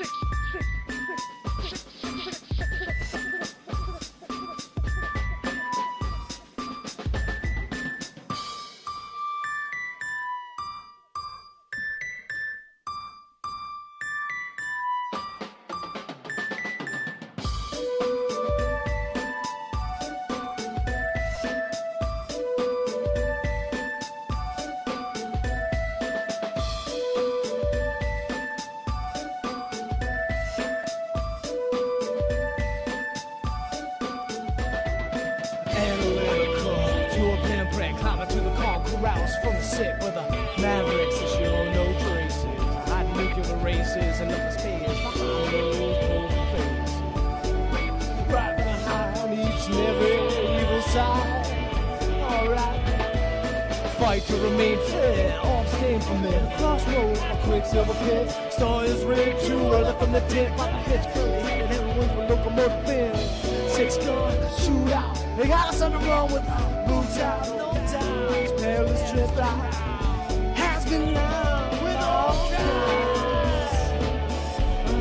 From the sick with the mavericks that show no traces. Hot nuclear races and the space behind those polar faces. Right behind each and every evil side. Alright. Fight to remain fair, all stained from men. Crossroads, a quicksilver pit. Star is red, too early from the tent. Like a bitch, curly headed, everyone's a locomotive bin. 6 gun, shootout. They got us on the run with the boots out. No time. Perilous trip out has been loud with all kinds of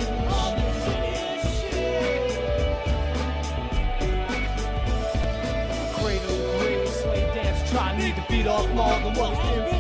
cradle to grave, slave dance, try to defeat off more than what has been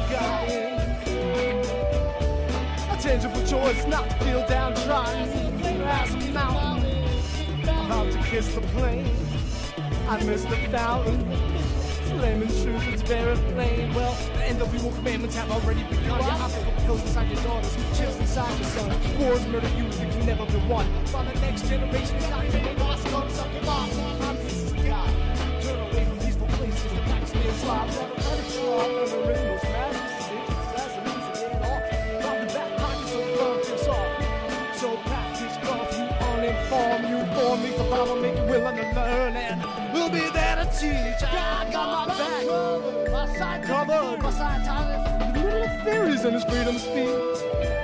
forgotten. A tangible choice not to feel downtrodden. As a mountain, about to kiss the plain. I miss the fountain. Flaming truth is very plain. Well, the NWO commandments have already begun. Your obstacle pills inside your daughters, chills inside your son. Wars murder you can never be won. While the next generation is not even lost, come suck your mom. I'm pieces of God. Turn away from peaceful places. The black smear slobs. Let a straw and the rainbow's magic. That's the reason to get off. From the back pockets of love is off. So practice golf, you uninformed. You form me to follow, make you willing to learn. And we'll be there to teach. I got my back covered, my side tied. The middle of theories and his freedom of speech.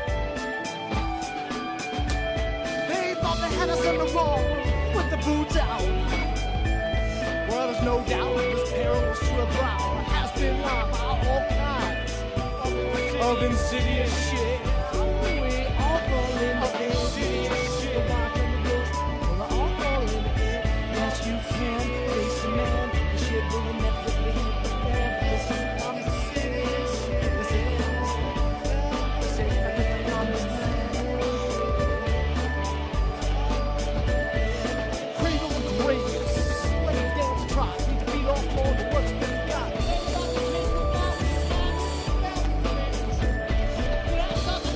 They thought they had us on the wall with the boots out. Well, there's no doubt this perilous trip round has been lined by all kinds of insidious shit. We all fall in the insidious shit. We're all fall in the pit. Yes, you can face the man. The shit will inevitably hit the fan. This is the promise. This is the promise. This is the promise. Cradle the greatest. Slave dance and try. Need to beat off more than what's been forgotten.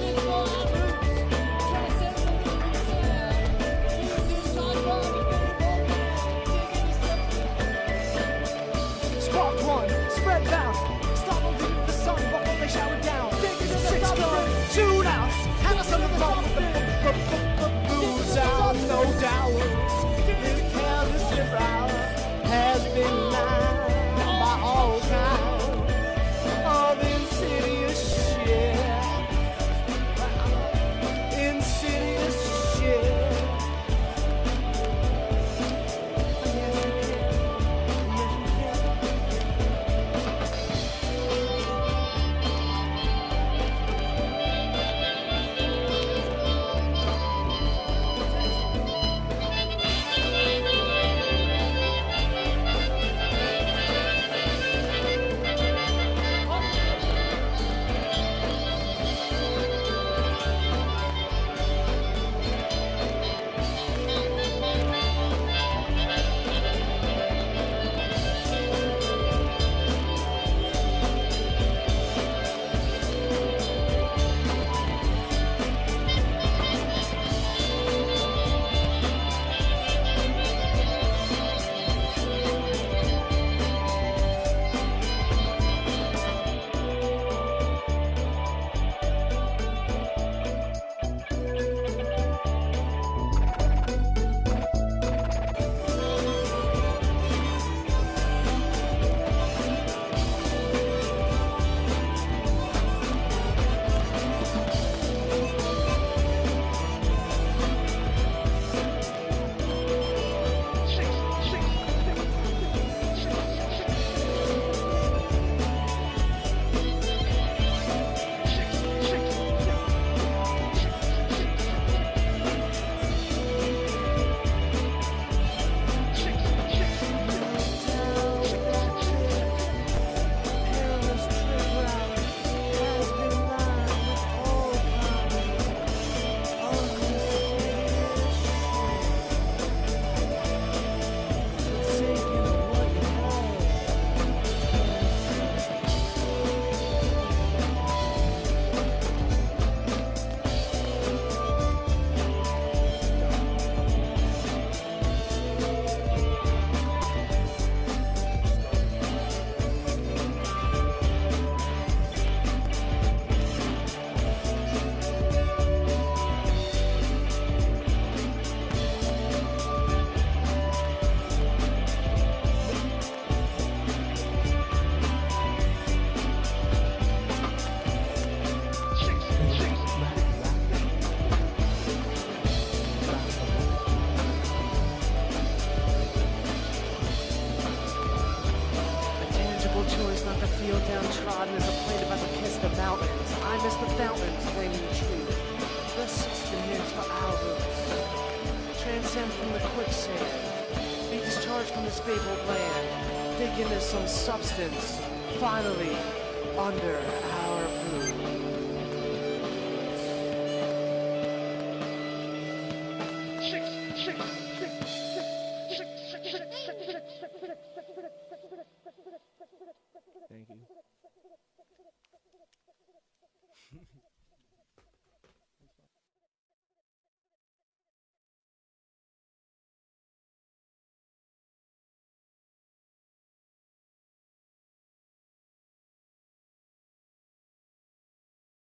the fountains flaming true. Thus sits the nymph for our roots. Transcend from the quicksand, be discharged from this fabled land, dig into some substance, finally under our roots. Thank you.